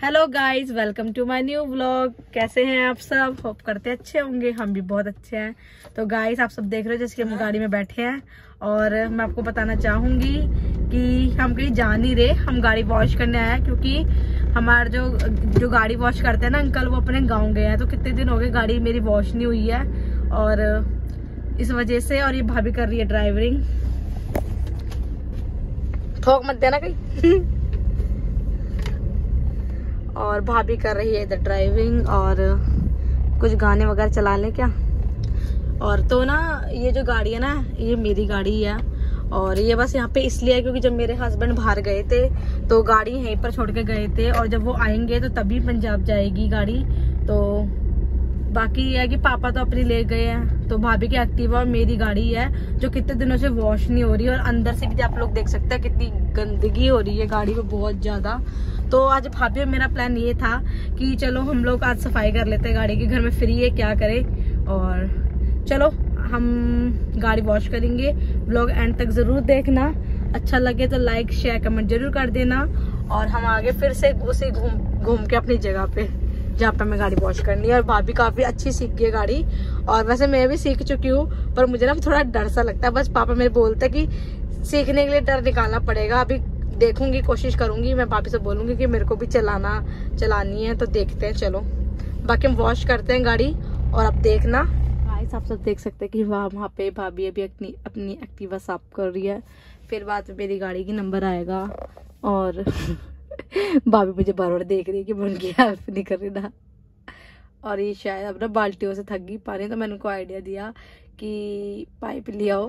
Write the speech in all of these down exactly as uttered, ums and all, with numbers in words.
Hello guys, welcome to my new vlog. कैसे हैं आप सब? होप करते अच्छे होंगे, हम भी बहुत अच्छे हैं। तो गाइज आप सब देख रहे हो जैसे कि हम गाड़ी में बैठे हैं और मैं आपको बताना चाहूंगी कि हम कहीं जा नहीं रहे, हम गाड़ी वॉश करने आए हैं क्योंकि हमारे जो जो गाड़ी वॉश करते हैं ना अंकल, वो अपने गाँव गए हैं। तो कितने दिन हो गए गाड़ी मेरी वॉश नहीं हुई है और इस वजह से। और ये भाभी कर रही है ड्राइवरिंग, ठोक मत देना कहीं। और भाभी कर रही है इधर ड्राइविंग और कुछ गाने वगैरह चला ले क्या। और तो ना ये जो गाड़ी है ना, ये मेरी गाड़ी है और ये बस यहाँ पे इसलिए है क्योंकि जब मेरे हस्बैंड बाहर गए थे तो गाड़ी यहीं पर छोड़ के गए थे और जब वो आएंगे तो तभी पंजाब जाएगी गाड़ी। तो बाकी ये है कि पापा तो अपनी ले गए हैं, तो भाभी की एक्टिवा और मेरी गाड़ी है जो कितने दिनों से वॉश नहीं हो रही और अंदर से भी आप लोग देख सकते हैं कितनी गंदगी हो रही है गाड़ी में, बहुत ज्यादा। तो आज भाभी और मेरा प्लान ये था कि चलो हम लोग आज सफाई कर लेते हैं गाड़ी की, घर में फ्री है क्या करे। और चलो हम गाड़ी वॉश करेंगे। व्लॉग एंड तक जरूर देखना, अच्छा लगे तो लाइक शेयर कमेंट जरूर कर देना। और हम आगे फिर से उसे घूम घूम के अपनी जगह पे जहाँ पे हमें गाड़ी वॉश करनी है। और भाभी काफी अच्छी सीख गई गाड़ी और वैसे मैं भी सीख चुकी हूँ, पर मुझे ना थोड़ा डर सा लगता है। बस पापा मेरे बोलते कि सीखने के लिए डर निकालना पड़ेगा। अभी देखूंगी, कोशिश करूंगी, मैं भाभी से बोलूंगी कि मेरे को भी चलाना चलानी है, तो देखते हैं। चलो बाकी हम वॉश करते हैं गाड़ी और अब देखना। गाइस आप सब देख सकते हैं कि वहाँ वहाँ पे भाभी अभी अपनी अपनी एक्टिवा साफ कर रही है, फिर बाद में मेरी गाड़ी की नंबर आएगा। और भाभी मुझे बार बार देख रही है कि मैं उनकी हेल्प नहीं कर रही ना। और ये शायद अब ना बाल्टियों से थक गई पानी, तो मैंने उनको आइडिया दिया कि पाइप ले आओ,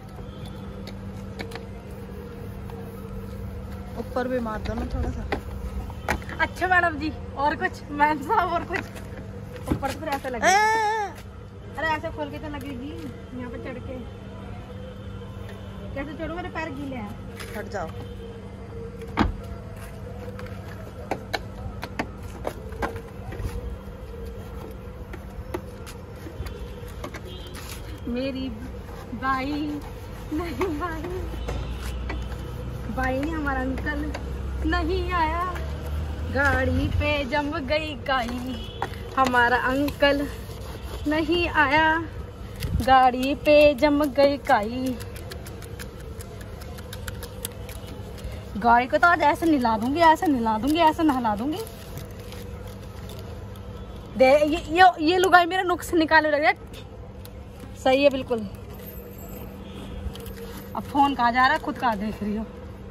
ऊपर भी मार दो ना थोड़ा सा। अच्छा मैडम जी, और कुछ मैम साहब और कुछ ऊपर तो फिर ऐसा लगेगा। अरे ऐसे खोल के तो लगेगी यहाँ पे चढ़ के। कैसे चढ़ूं, मेरे पैर गीले हैं। हट जाओ। मेरी भाई नहीं भाई भाई नहीं, हमारा अंकल नहीं आया, गाड़ी पे जम गई काई। हमारा अंकल नहीं आया, गाड़ी पे जम गई काई। गाड़ी को तो आज ऐसे नहला दूंगी, ऐसे नहला दूंगी, ऐसे नहला दूंगी। दे ये ये, ये लुगाई मेरे नुक्स निकाले लग रहा। सही है बिल्कुल। अब फोन कहाँ जा रहा है, खुद कहाँ देख रही हो।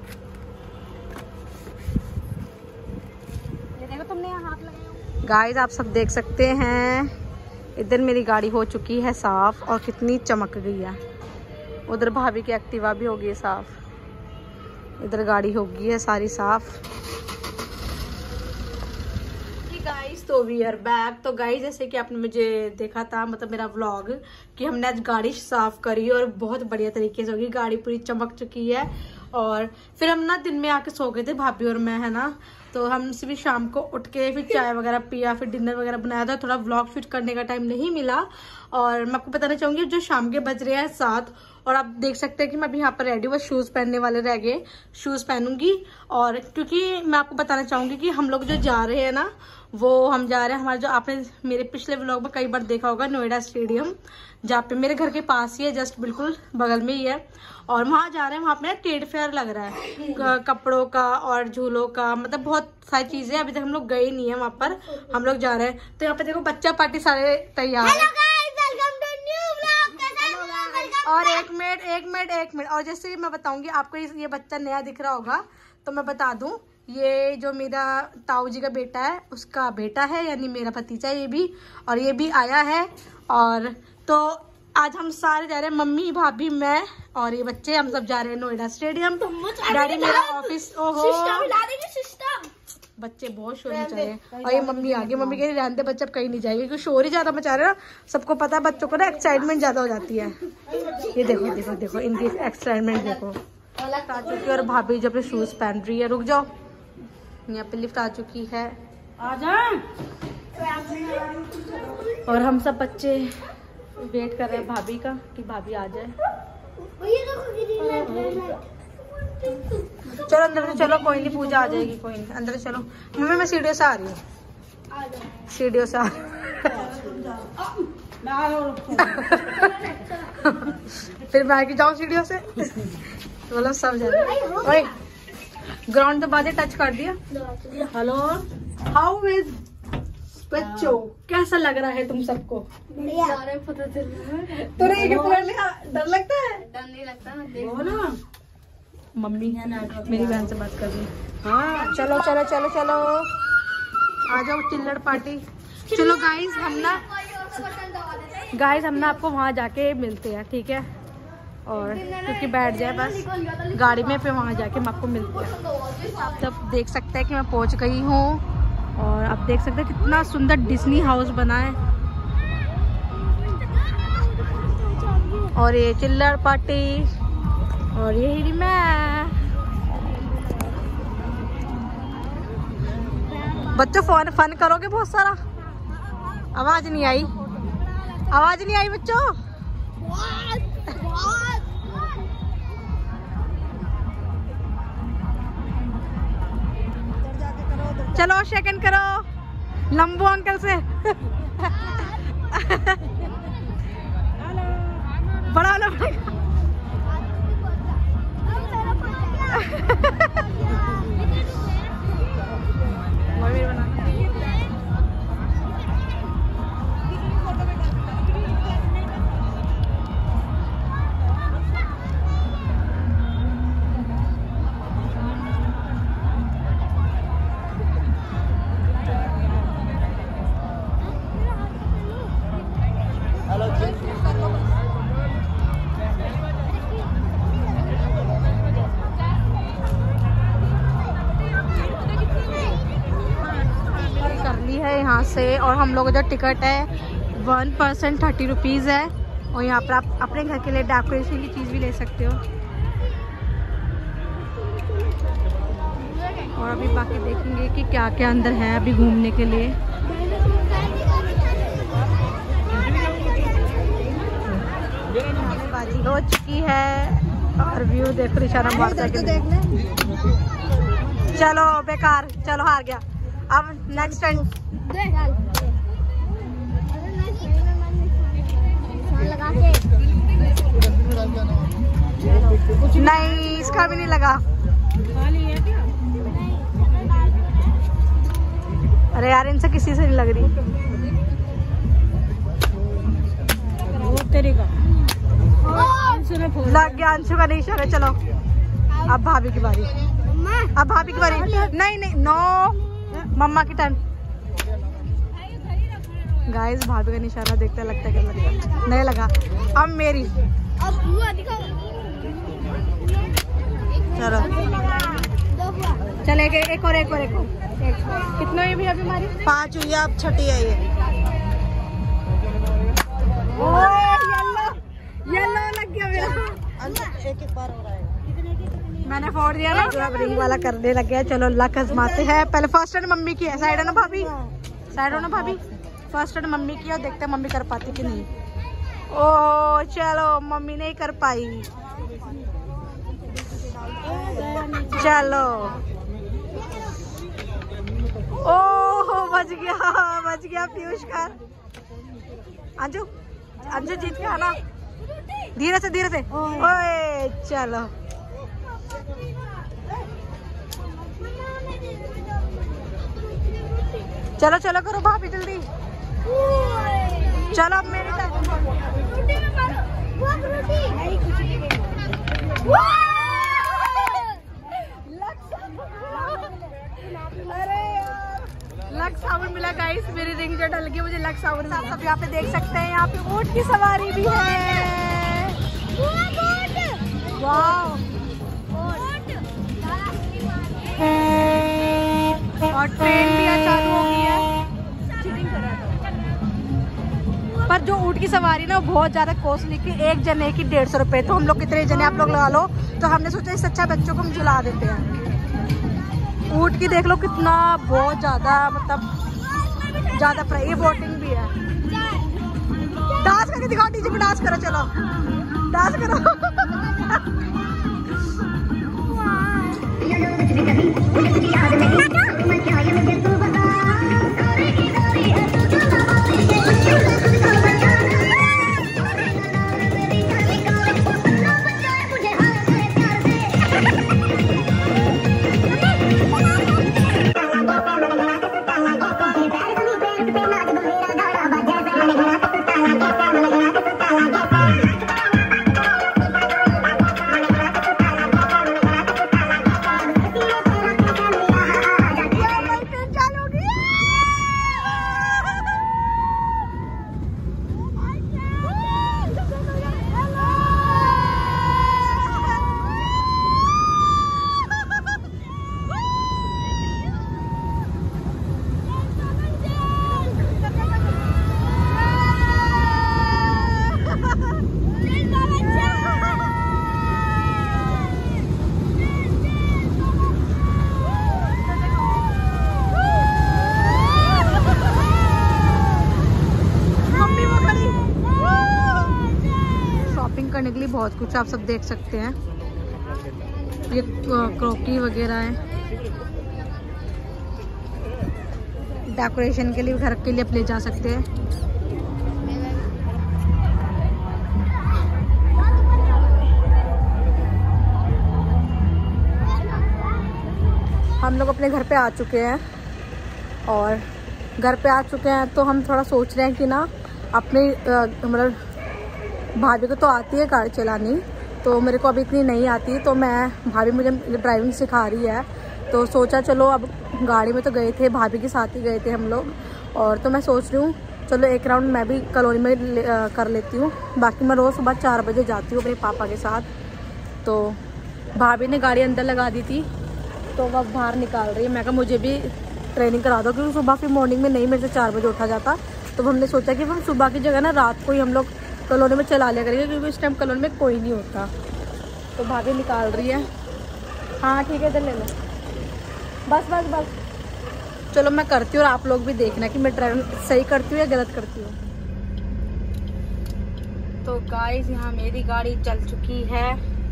ये देखो तुमने यहाँ हाथ लगाया। गाइस आप सब देख सकते हैं, इधर मेरी गाड़ी हो चुकी है साफ और कितनी चमक गई है। उधर भाभी की एक्टिवा भी हो गई है साफ, इधर गाड़ी हो गई है सारी साफ। गाइस तो वी आर बैक। तो गाइस जैसे कि आपने मुझे देखा था, मतलब मेरा व्लॉग, कि हमने आज गाड़ी साफ करी और बहुत बढ़िया तरीके से होगी, गाड़ी पूरी चमक चुकी है। और फिर हम ना दिन में आके सो गए थे भाभी और मैं, है ना। तो हम भी शाम को उठ के फिर चाय वगैरह पिया, फिर डिनर वगैरह बनाया था। थोड़ा व्लॉग शूट करने का टाइम नहीं मिला। और मैं आपको बताना चाहूंगी जो शाम के बज रहे हैं सात, और आप देख सकते हैं कि मैं अभी यहाँ पर रेडी हूँ, बस शूज पहनने वाले रह गए, शूज पहनूंगी। और क्योंकि मैं आपको बताना चाहूंगी कि हम लोग जो जा रहे हैं ना, वो हम जा रहे हैं हमारे, जो आपने मेरे पिछले व्लॉग में कई बार देखा होगा, नोएडा स्टेडियम, जहाँ पे मेरे घर के पास ही है, जस्ट बिल्कुल बगल में ही है। और वहाँ जा रहे हैं, वहाँ पे ना ट्रेड फेयर लग रहा है कपड़ों का और झूलों का, मतलब बहुत सारी चीजें। अभी तक हम लोग गए नहीं है वहाँ पर, हम लोग जा रहे हैं। तो यहाँ पे देखो बच्चा पार्टी सारे तैयार है। और एक मिनट एक मिनट एक मिनट और जैसे मैं बताऊंगी आपको, ये बच्चा नया दिख रहा होगा तो मैं बता दूं, ये जो मेरा ताऊ जी का बेटा है उसका बेटा है, यानी मेरा भतीजा ये भी, और ये भी आया है। और तो आज हम सारे जा रहे हैं, मम्मी भाभी मैं और ये बच्चे, हम सब जा रहे हैं नोएडा स्टेडियम। डैडी मेरा ऑफिस, ओहो बच्चे बहुत शोर मचा रहे हैं। और ये मम्मी आ गई, मम्मी कह रही रहने दे बच्चे अब कहीं नहीं जाएंगे क्योंकि शोर ही ज्यादा मचा रहे हैं ना। सबको पता है बच्चों को ना एक्साइटमेंट ज्यादा हो जाती है। ये देखो देखो देखो इनकी एक्साइटमेंट देखो। आ चुकी है और भाभी जो अपने शूज पहन रही है। रुक जाओ, यहाँ पे लिफ्ट आ चुकी है, आ जाए। और हम सब बच्चे वेट कर रहे हैं भाभी का कि भाभी आ जाए। चलो अंदर से चलो, कोई नहीं, पूजा आ जाएगी, कोई नहीं, अंदर से चलो। मम्मी मैं सीढ़ियों से आ रही हूँ, सीढ़ियों से आ रही हूँ। फिर मैं आके जाऊँ सीढ़ियों से, मतलब सब जाए। ग्राउंड तो बातें टच कर दिया। हेलो, हाउ इज बच्चों, कैसा लग रहा है तुम सबको? पता चल रहा है। तूने ये पकड़ लिया, डर लगता है? डर नहीं लगता ना। मम्मी मेरी बहन से बात कर रही है। हाँ चलो चलो चलो चलो, आ जाओ चिल्लड़ पार्टी। चलो गाइस, हम ना गाइस हम ना आपको वहाँ जाके मिलते हैं, ठीक है? और क्योंकि बैठ जाए बस गाड़ी में, फिर वहाँ जाके हम आपको मिलते हैं। आप तब देख सकते हैं कि मैं पहुँच गई हूँ, और आप देख सकते हैं कितना सुंदर डिज्नी हाउस बना है। और ये चिल्लड़ पार्टी, और यही मैं। बच्चों फोन फन करोगे बहुत सारा। आवाज नहीं आई, आवाज नहीं आई बच्चों। चलो शेकन करो लंबू अंकल से। बड़ा लो यहाँ से। और हम लोग जो टिकट है वन परसेंट थर्टी रुपीज़ है, और यहाँ पर आप अपने घर के लिए डेकोरेशन की चीज़ भी ले सकते हो। और अभी बाकी देखेंगे कि क्या क्या अंदर है अभी घूमने के लिए। बाजी हो चुकी है, और व्यू देखो निशाना मारता है। चलो बेकार, चलो हार गया। अब नेक्स्ट टाइम नहीं, इसका भी नहीं लगा। अरे यार इनसे किसी से नहीं लग रही। लग गया, अंशु का नहीं इशारा। चलो अब भाभी की बारी, अब भाभी की बारी। नहीं नहीं, नो, मम्मा की टर्न। गाइस भाभी का निशाना देखते लगता है कि लगा, नहीं लगा। अब मेरी, चलो चल एक एक और एक और एक और कितने हुई भी अभी हमारी? पाँच हुई, अब छठी है ये। ओ येलो येलो लग गया मेरा। एक एक बार हो रहा है, मैंने फोड़ दिया ना। अब रिंग वाला करने लग गया। चलो लक आजमाते हैं। पहले फर्स्ट टर्न मम्मी की है। साइड हो ना भाभी, साइड हो ना भाभी। फर्स्ट टर्न मम्मी की, और देखते हैं मम्मी कर पाती कि नहीं। ओ चलो मम्मी नहीं कर पाई। चलो ओह बच गया, बच गया पीयूष का। अंजू अंजू जीत के आना, धीरे से धीरे से। ओए चलो चलो चलो करो भाभी जल्दी। चलो अब मेरी लक साबुन मिला गाइस। मेरी रिंग जो डल गई, मुझे लक साबुन। आप सब यहाँ पे देख सकते हैं, यहाँ पे ऊंट की सवारी भी है। वाह, और ट्रेन भी चालू हो गई है। पर जो ऊँट की सवारी ना बहुत ज्यादा कॉस्टली की, एक जने की डेढ़ सौ रुपए। तो हम लोग कितने जने आप लोग लगा लो, तो हमने सोचा इससे अच्छा बच्चों को हम झुला देते हैं। ऊँट की देख लो कितना, बहुत ज्यादा मतलब ज्यादा प्राइस। ये बोटिंग भी है। डांस करके दिखाओ, डीजे पे डांस करो। चलो डांस करो। करने के लिए बहुत कुछ आप सब देख सकते हैं। ये क्रोकी वगैरह है, डेकोरेशन के लिए, घर के लिए आप ले जा सकते हैं। हम लोग अपने घर पे आ चुके हैं और घर पे आ चुके हैं तो हम थोड़ा सोच रहे हैं कि ना अपने मतलब भाभी को तो आती है कार चलानी, तो मेरे को अभी इतनी नहीं आती, तो मैं भाभी मुझे ड्राइविंग सिखा रही है, तो सोचा चलो अब गाड़ी में तो गए थे, भाभी के साथ ही गए थे हम लोग, और तो मैं सोच रही हूँ चलो एक राउंड मैं भी कॉलोनी में ले, आ, कर लेती हूँ। बाकी मैं रोज़ सुबह चार बजे जाती हूँ अपने पापा के साथ। तो भाभी ने गाड़ी अंदर लगा दी थी तो वह बाहर निकाल रही है। मैं कहा मुझे भी ट्रेनिंग करा दो, क्योंकि सुबह फिर मॉर्निंग में नहीं मेरे से चार बजे उठा जाता, तो हमने सोचा कि हम सुबह की जगह ना रात को ही हम लोग कॉलोनी में चला लिया करेंगे, क्योंकि इस टाइम कॉलोनी में कोई नहीं होता। तो भाभी निकाल रही है। हाँ ठीक है, इधर ले लो, बस बस बस। चलो मैं करती हूँ और आप लोग भी देखना कि मैं ड्राइविंग सही करती हूँ या गलत करती हूँ। तो गाइस यहाँ मेरी गाड़ी चल चुकी है।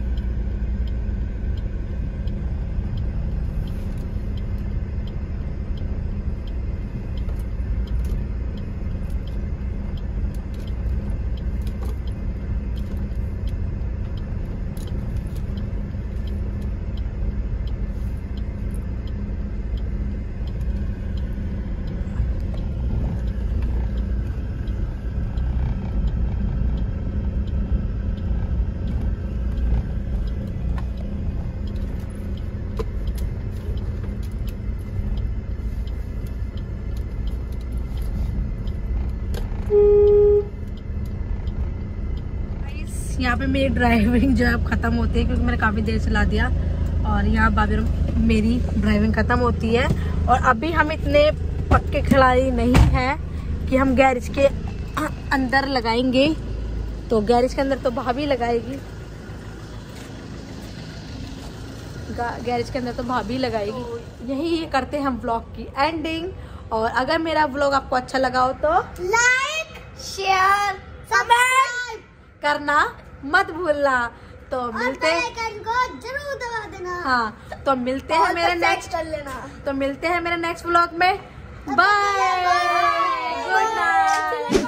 यहाँ पे मेरी ड्राइविंग जो है अब ख़त्म होती है, क्योंकि मैंने काफ़ी देर चला दिया, और यहाँ बाबी मेरी ड्राइविंग ख़त्म होती है। और अभी हम इतने पक्के खिलाड़ी नहीं हैं कि हम गैरेज के अंदर लगाएंगे, तो गैरेज के अंदर तो भाभी लगाएगी, गैरेज के अंदर तो भाभी लगाएगी। यही ये करते हैं हम व्लॉग की एंडिंग। और अगर मेरा व्लॉग आपको अच्छा लगा हो तो लाइक शेयर सब्सक्राइब करना मत भूलना। तो मिलते हैं, को जरूर दबा देना। हाँ तो मिलते हैं मेरे नेक्स्ट कर लेना तो मिलते हैं मेरे नेक्स्ट व्लॉग में। Bye, good night.